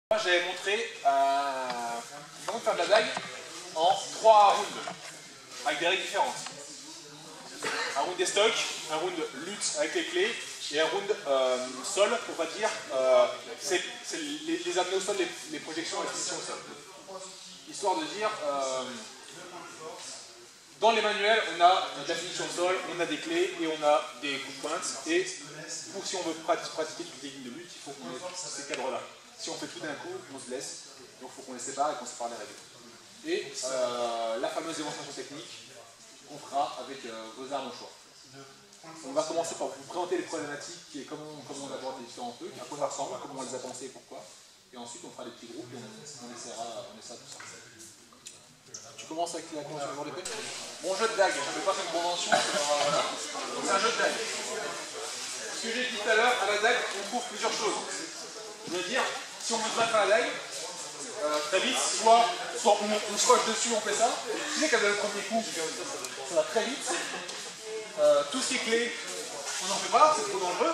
Moi j'avais montré comment faire de la dague en 3 rounds, avec des règles différentes. Un round des stocks, un round lutte avec les clés, et un round sol, on va dire, c'est les amener au sol, les projections et les finitions au sol. Histoire de dire, dans les manuels, on a de la finition au sol, on a des clés et on a des coups de pointe. Et si on veut pratiquer toutes les lignes de lutte, il faut qu'on ait ces cadres-là. Si on fait tout d'un coup, on se blesse, donc il faut qu'on les sépare et qu'on sépare les règles. Et la fameuse démonstration technique qu'on fera avec vos armes au choix. On va commencer par vous présenter les problématiques et comment on aborde les différents trucs, à quoi ça ressemble, comment on les a pensés et pourquoi. Et ensuite on fera des petits groupes et on essaiera tout ça. Tu commences avec la convention de l'épée. Bon jeu de dague, je ne vais pas faire une convention, c'est un jeu de dague. Ce que j'ai dit tout à l'heure, à la dague, on trouve plusieurs choses. Je veux dire, si on veut se battre à la dague, très vite, soit on se coche dessus, on fait ça. Tu sais qu'à le premier coup, ça va très vite. Tout ce qui est clé, on n'en fait pas, c'est trop dangereux.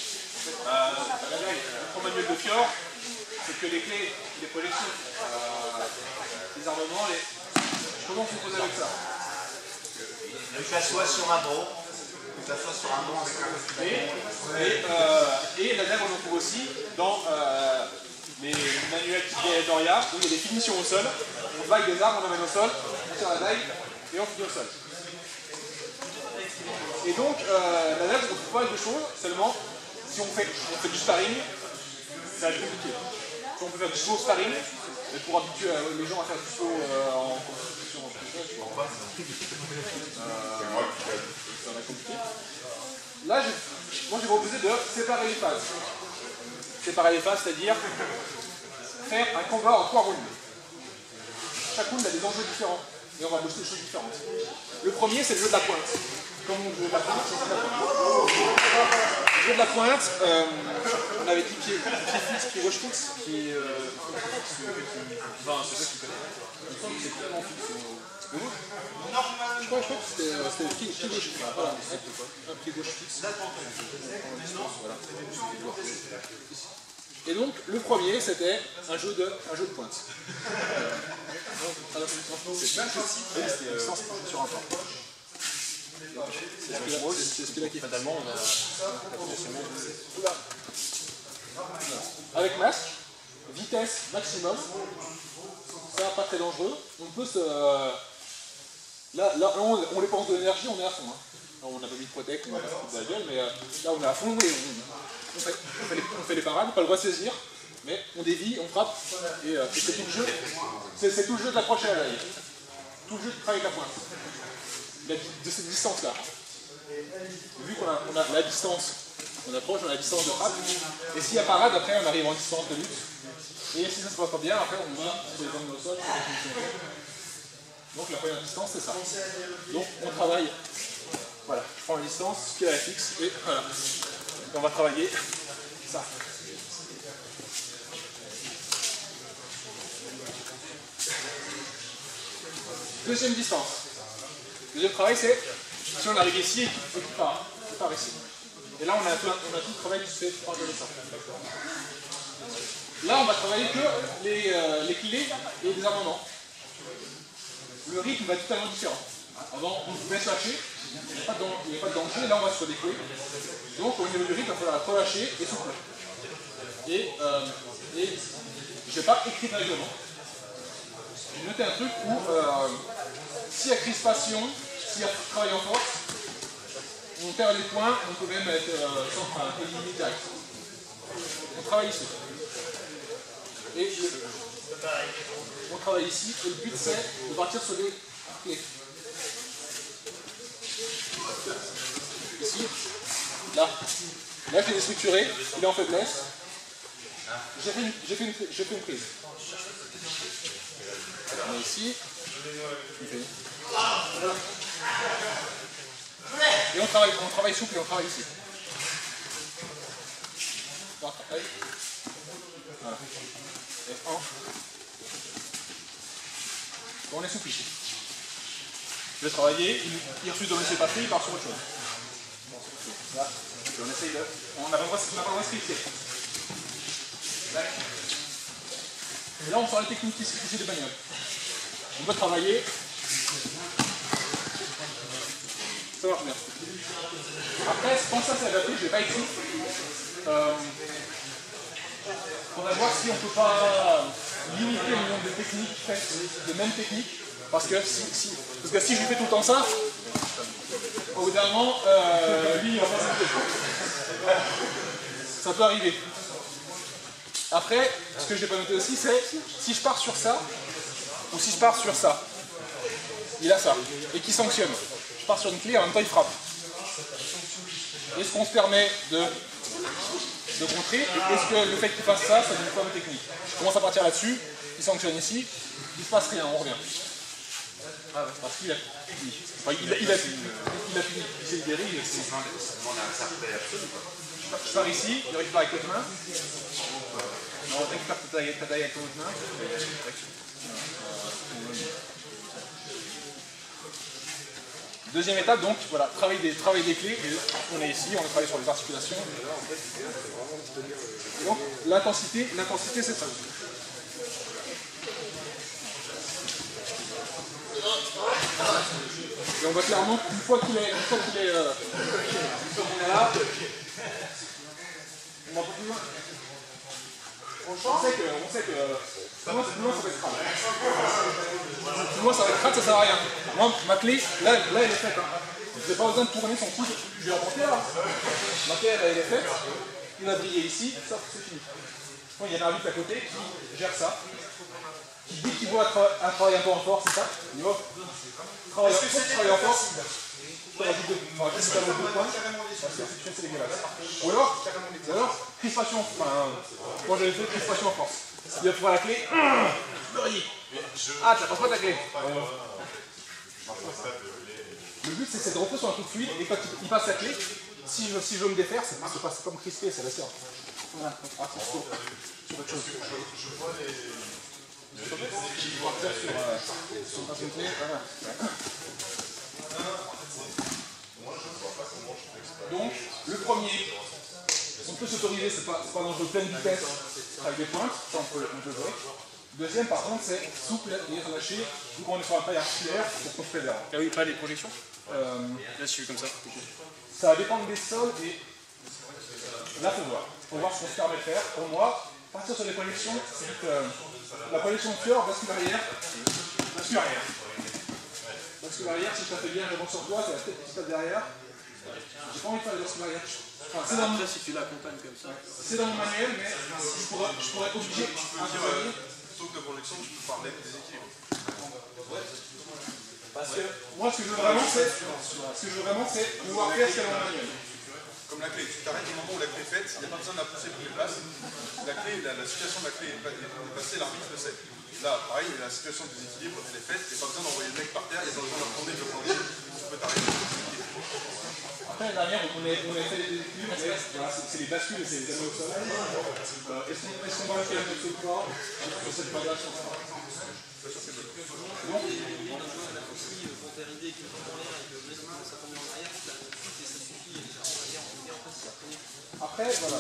Le manuel de Fior, c'est que les clés, les projections, les armements, comment on compose avec ça? Que ça soit sur un dos, que ça soit sur un dos avec un et la dague, on en trouve aussi dans les manuels type Doria, où il y a des finitions au sol. On vague des armes, on emmène au sol, on tire la dague et on finit au sol. Et donc, la dague, on trouve pas de choses, seulement si on fait du sparring, ça va être compliqué. Si on peut faire du saut sparring, mais pour habituer les gens à faire du saut en compétition, ça va être compliqué. Là, moi j'ai proposé de séparer les phases. Séparer les phases, c'est-à-dire faire un combat en 3 rounds. Chaque round a des enjeux différents et on va bosser des choses différentes. Le premier, c'est le jeu de la pointe. Comme on joue de la pointe, c'est la pointe. Le jeu de la pointe, on avait dit pied fixe, pied gauche fixe, pied enfin, c'est ça que tu connais. Il me semble que c'est tellement fixe. Je crois que c'était pied gauche fixe. Voilà, un pied gauche fixe. Voilà. Et donc, le premier, c'était un jeu de pointe. C'était sur un plan. C'est celui-là qui est fatalement, on a avec masque, vitesse maximum, ça pas très dangereux. On peut se. Là on dépense de l'énergie, on est à fond. Hein. On n'a pas mis de protect, on va pas se foutre de la gueule, mais là on est à fond et on fait les parades, pas le droit de saisir, mais on dévie, on frappe, et c'est tout le jeu. C'est tout le jeu de l'approche à la dague. Tout le jeu de travail avec la pointe. De cette distance-là. Vu qu'on a la distance, on approche, on a la distance de frappe, et s'il y a parade, après on arrive en distance de lutte. Et si ça se passe pas bien, après on va sur les angles au sol. Donc la première distance, c'est ça. Donc on travaille, voilà, je prends la distance, qui est la fixe, et voilà. Et on va travailler ça. Deuxième distance. Deuxième travail, c'est si on arrive ici et qu'il part ici. Et là, on a tout le travail qui se fait par de ça. Là, on va travailler que les clés et les armements. Le rythme va être totalement différent. Avant, on pouvait se lâcher, il n'y a pas de danger. Là, on va sur des clés. Donc, au niveau du rythme, il va falloir relâcher et souffler. Et je n'ai pas écrit de règlement. J'ai noté un truc où s'il y a crispation, s'il y a travail en force, on perd les points, on peut même être éliminé direct. On travaille ici. Et on travaille ici, et le but c'est de partir sur des clés. Ici, là je l'ai déstructuré, il est en faiblesse. J'ai fait une prise. On est ici. Voilà. Et on travaille souple et on travaille ici. Voilà. Et on est souple ici. Je vais travailler, il refuse de me laisser passer, il part sur autre chose. Là, on essaye de. On n'a pas le droit de se crisper. Et là, on sort les techniques ici des bagnoles. On peut travailler. Ça marche bien. Après, quand ça c'est adapté, je ne l'ai pas écrit. On va voir si on ne peut pas limiter le nombre de techniques faites, de mêmes techniques. Parce que si je lui fais tout le temps ça, au bout d'un moment, lui, il va pas s'écouter. Ça peut arriver. Après, ce que je n'ai pas noté aussi, c'est si je pars sur ça, ou si je pars sur ça, il a ça, et qui sanctionne. Je pars sur une clé, en même temps il frappe. Est-ce qu'on se permet de contrer? Est-ce que le fait qu'il fasse ça, ça donne quoi de technique? Je commence à partir là-dessus, il sanctionne ici, il ne se passe rien, on revient. Ah ouais, parce qu'il a puni. Il a puni, il s'est libéré, il je pars ici, il récupère avec l'autre main. Non, on récupère ta taille avec l'autre main. Deuxième étape, donc, voilà, travail des clés. On est ici, on travaille sur les articulations. Donc, l'intensité, c'est ça. Et on va clairement, une fois qu'il est là, on va pas plus loin. On sait que plus loin ça va être crade. Plus loin ça va être crade, ça sert à rien. Moi, ma clé, là elle est faite. Hein. Je n'ai pas besoin de tourner son coude, je vais apporter là. Ma clé, elle est faite. Il a brillé ici, ça c'est fini. Bon, il y a un arbitre à côté qui gère ça. Qui dit qu'il voit un travail un peu en force, c'est ça? Il va travailler en force. Je rajoute deux points. Parce que c'est dégueulasse. Ou alors, crispation. Enfin, moi j'avais fait crispation en force. Il va pouvoir la clé. Ah, tu passes pas ta clé. Le but c'est de rentrer sur un truc fluide et quand il passe la clé, si je veux me défaire, c'est pas comme crisper, c'est la sœur. Voilà, sur autre chose. Je vois les... Donc, le premier, on peut s'autoriser, c'est pas dangereux, pleine vitesse avec des pointes, ça on peut jouer. Deuxième, par contre, c'est souple et relâché, vu qu'on est sur un taille articulaire pour qu'on se fédère. Ah oui, pas les projections là, je suis comme ça. Ça va dépendre des sols et là, il faut voir ce qu'on se permet de faire. Pour moi, partir sur les projections, c'est vite la projection de cœur, bascule arrière. Bascule arrière. Bascule arrière, si je tape bien, je monte sur toi, c'est la tête qui tape derrière. J'ai pas envie de faire les bascules arrière. Enfin, c'est dans mon... si tu l'accompagnes comme ça. C'est dans mon manuel, mais je pourrais obliger à travailler. Plutôt que de projection, je peux parler des équilibres. Parce que moi, ce que je veux vraiment, c'est pouvoir faire ce qu'il y a dans mon manuel. Comme la clé, tu t'arrêtes au moment où la clé est faite, il n'y a pas besoin de la pousser pour les places. La clé, la situation de la clé est passée, l'arbitre le sait. Là, pareil, la situation de déséquilibre, elle est faite, il n'y a pas besoin d'envoyer le mec par terre, il n'y a pas besoin de retourner le plancher, tu peux t'arrêter. Après, la dernière, on a fait des équilibres, c'est les bascules, c'est les anneaux au sol. Est-ce qu'on va faire un autre pas sur cette variation? Après, voilà.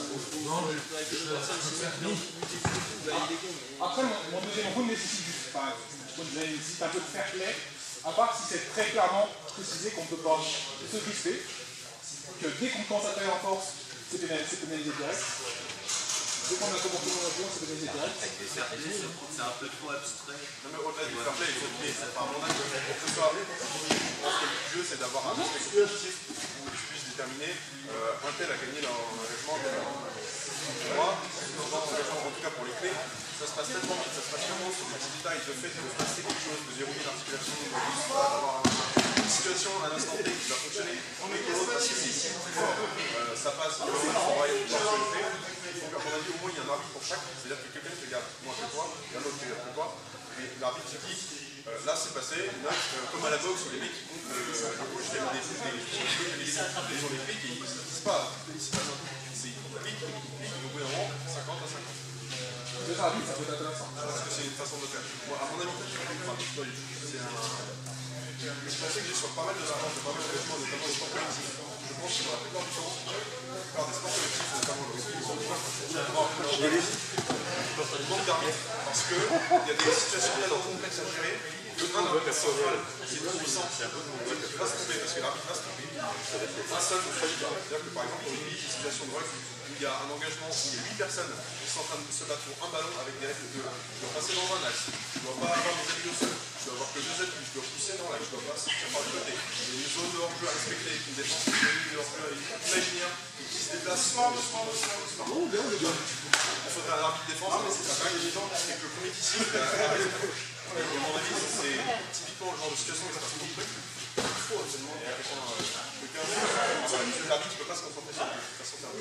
Après, mon deuxième round nécessite un peu de fair play, à part si c'est très clairement précisé qu'on ne peut pas se crisper, que dès qu'on commence à travailler en force, c'est pénalisé direct. Dès qu'on a commencé mon avion, c'est pénalisé direct. C'est un peu trop abstrait. Non mais au-delà du fair play, il faut que à mon avis, pour que ce soit, je pense que le but du jeu, c'est d'avoir un aspect compétitif où tu puisses déterminer un tel a gagné dans l'engagement. Moi, dans l'engagement, en tout cas pour les clés, ça se passe tellement vite, ça se passe tellement sur des petits détails, le fait de passer quelque chose, de dérouler l'articulation, d'avoir une situation à l'instant T qui va fonctionner en écolo, parce que si ça passe, on va être sur les clés. Donc à mon avis, au moins il y a un arbitre pour chaque, c'est-à-dire que quelqu'un qui regarde moins que toi, il y a un autre qui regarde que toi, et l'arbitre qui dit là c'est passé, note, comme à la boxe où les mecs qui comptent le gauche, les ont les flics et ils ne disent pas, c'est ils cliquent, au bout d'un moment, 50 à 50. Deux arbitres, ça peut être intéressant. Parce que c'est une façon de faire. Moi, à mon avis, c'est un... Je pensais que j'ai sur pas mal de sports, pas mal d'événements, notamment les sports collectifs. Je pense que dans la plupart du temps, la plupart des sports collectifs, notamment le rugby, ils sont on manque d'arbitres parce qu'il y a des situations tellement complexes à gérer qu'un arbitre central qui est trop puissant, qui va se tromper parce que l'arbitre va se tromper. Un seul ne choisit pas. C'est-à-dire que par exemple, au rugby, une situation de rugby où il y a un engagement où il y a 8 personnes qui sont en train de se battre pour un ballon avec des règles de jeu. Je dois passer dans un axe, je ne dois pas avoir mes appuis au sol, je dois avoir que 2 appuis, je dois pousser dans l'axe, je dois pas sortir par le côté. Il y a une zone de hors-jeu à respecter, une défense de hors-jeu imaginaire qui se déplace. Il faudrait un arbitre de défense, mais c'est pas évident parce que le premier qui signe, à mon avis, c'est typiquement le genre de situation où ça se truc. Il faut absolument quelqu'un l'arbitre ne peut pas se concentrer sur lui, il faut pas s'en faire.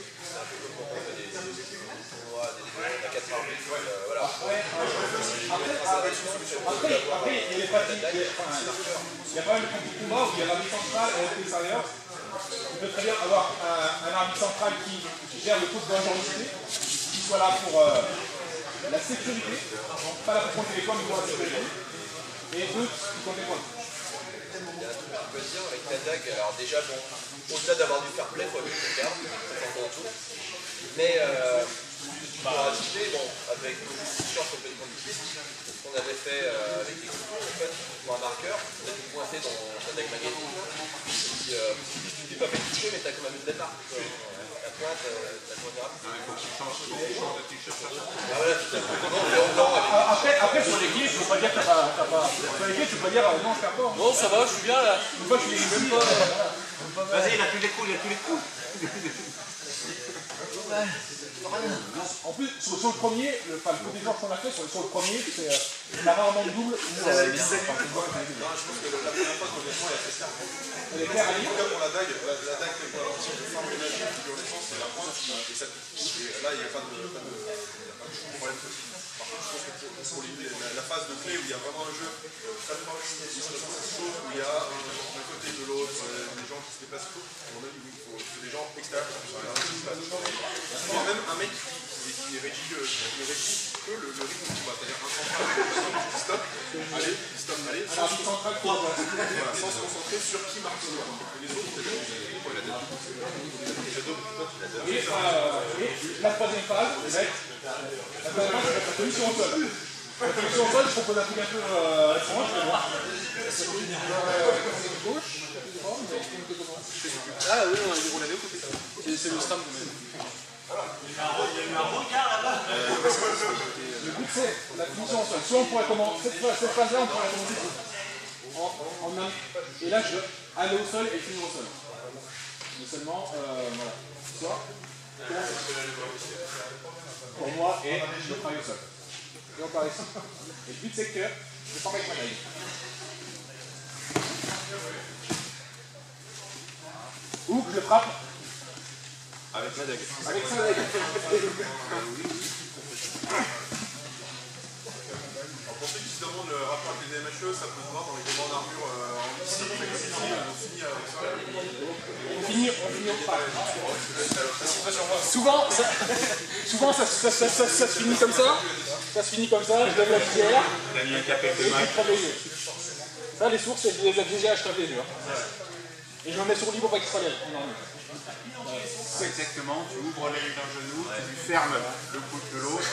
Après, il y a pas mal de petits combats où il y a l'arbitre central et l'extérieur. On peut très bien avoir un arbitre central qui gère le coup de dangerosité, qui soit là pour la sécurité, pas là pour compter les points, mais pour la sécurité, et d'autres qui comptent les points. Il y a un truc que je peux dire avec la DAG, alors déjà, bon, au-delà d'avoir du fair play, il faut avoir du garde, ça s'entend en tout. Mais pour ajouter, bon, avec nos t-shirts complètement difficiles, ce qu'on avait fait avec les coupons, en fait, pour un marqueur, on a tout pointé dans la DAG magnétique. Tu t'es pas fait toucher, mais t'as quand même une belle marque. La pointe, la pointe rapide. Il faut que tu changes de t-shirt. Ah voilà, tout à fait. Après, sur l'équipe, je ne veux pas dire que t'as pas. Sur l'équipe, je ne veux pas dire non, je perds pas. Non, ça va, je suis bien là. Une fois que tu les même pas. Vas-y, il a plus les coups, il a plus les coups. En plus, sur le premier, le côté joueur qu'on a fait, sur le premier, on a rarement de double. Non, je pense que la première fois, honnêtement, elle a fait ça. Elle est claire à En lire. tout cas, pour la dague, si on forme une magie, puis l'essence, c'est la pointe, et ça pique. Et là, il n'y a pas de problème possible. Par contre, je pense que pour la phase de clé où il y a vraiment un jeu très fort, où il y a d'un côté de l'autre, des gens qui se déplacent, à mon avis, il faut des gens extérieurs qui sont là, qui se passent. Il y a même un mec qui régit que le rythme du combat, c'est-à-dire un central qui stop, allez, sans se concentrer sur qui marque le point. Et les autres, Et la troisième phase, c'est la solution au sol. La solution au sol, je propose un truc un peu étrange, mais bon. Gauche. Ah oui, on a déroulé au côté. C'est le stam qu'on a. Il y a eu un regard là-bas. Le but, c'est la solution au sol. Soit on pourrait commencer, cette phase-là, on pourrait commencer et là, je veux aller au sol et finir au sol. Mais seulement, voilà. Soit, pour moi, et je travaille au sol. Et on part ici. Et le but, c'est que je frappe avec ma taille. Ou que je frappe avec ma dague. avec sa dague. Pour ceux qui se demandent le rapport avec les DMHE, ça peut se voir dans les combats en armure en lycée, on finit avec ça. On finit au frappe. Souvent ça se finit comme ça. Ça se finit comme ça, je lève la visière. Et je prends les yeux. Ça, les sources, c'est la visière, je tape les yeux. Et je me mets sur le lit pour pas qu'il se relève. C'est exactement, tu ouvres l'œil d'un genou, tu lui fermes le coude de l'autre.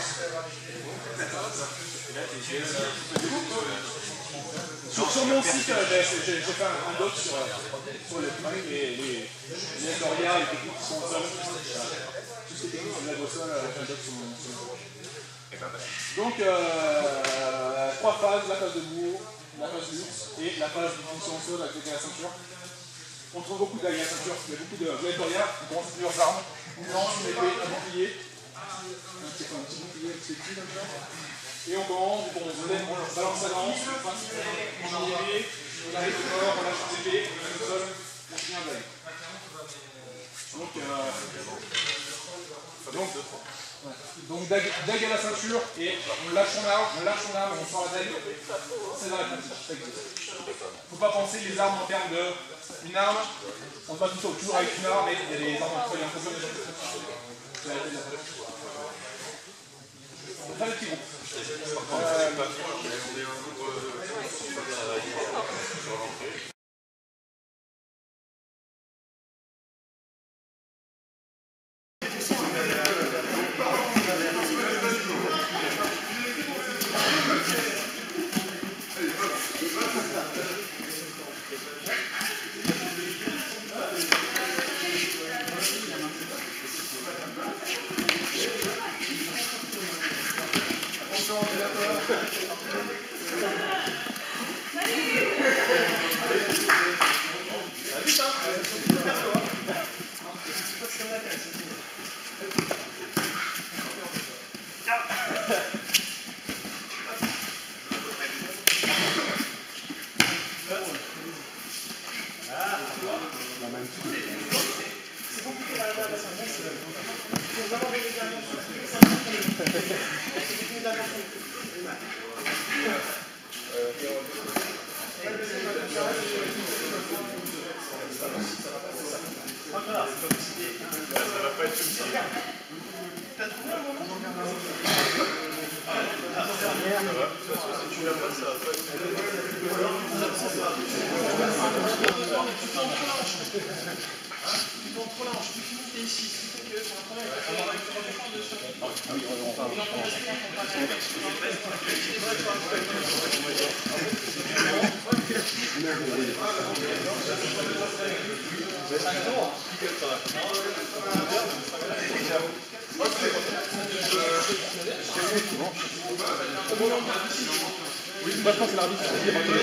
Sur mon site, j'ai fait un doc sur le truc et les Doria, les techniques qui sont au sol. Tout ce qui est technique sur le sol, un doc sur mon site. Donc, 3 phases, la phase de bourg, la phase d'ours et la phase de fonction au sol avec la ceinture. On trouve beaucoup de la ceinture, il y a beaucoup de Doria qui commencent plusieurs armes, une lance, une épée, un bouclier. Un petit bouclier avec ses pieds comme ça. Et on commence, on balance la lance, on a l'épée, on arrive au corps, on lâche l'épée, on est au sol, on finit un blague. Donc dague à la ceinture et on lâche son arme, on sort la dague, c'est dans la pratique, ça existe. Il ne faut pas penser les armes en termes d'une arme, on se bat toujours avec une arme, mais il y a des armes entre elles, il y a un peu de très petit groupe. Oui, moi je pense que c'est l'arbitre qui dit que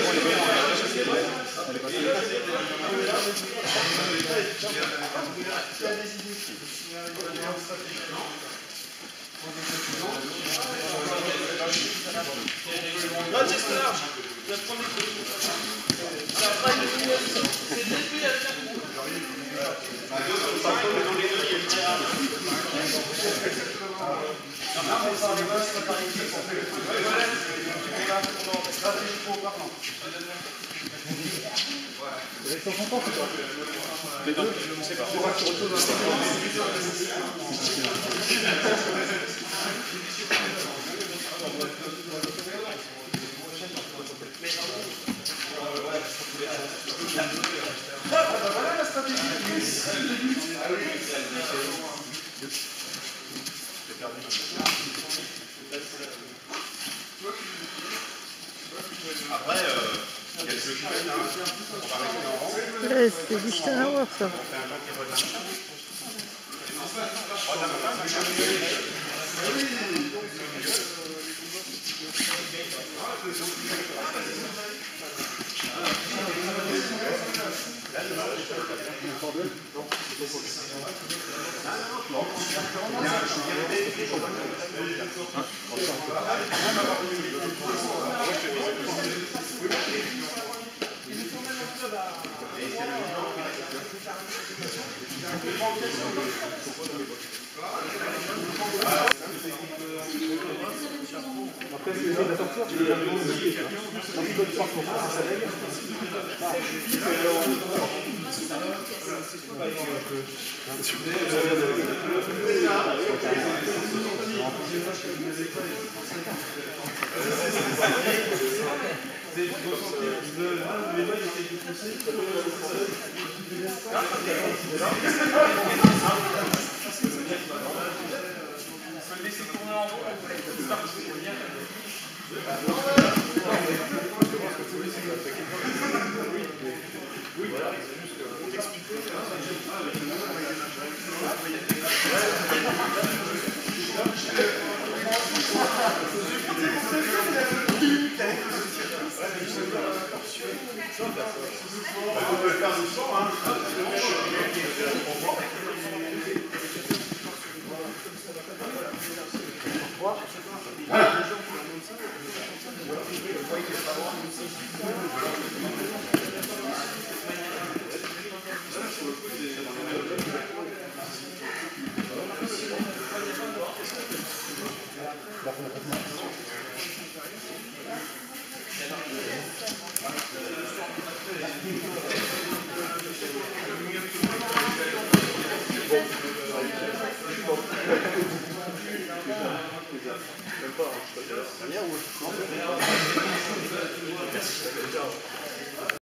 Après, il y a le jeu qui va être là. On va rester en rang. Ouais, c'est du Steinhauer, ça. après, si vous êtes sortir, tu peux faire des bons musiques. Quand tu donnes force pour ça, ça lève.